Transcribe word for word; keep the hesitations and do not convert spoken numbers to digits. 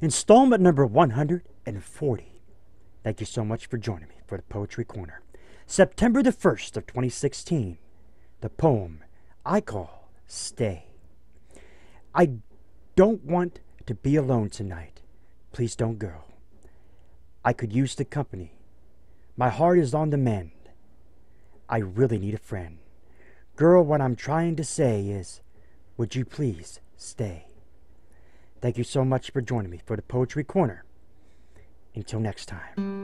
installment number one hundred forty. Thank you so much for joining me for the Poetry Corner. September the first of twenty sixteen, the poem I call Stay. I don't want to be alone tonight. Please don't go. I could use the company. My heart is on the mend. I really need a friend. Girl, what I'm trying to say is, would you please stay? Thank you so much for joining me for the Poetry Corner. Until next time.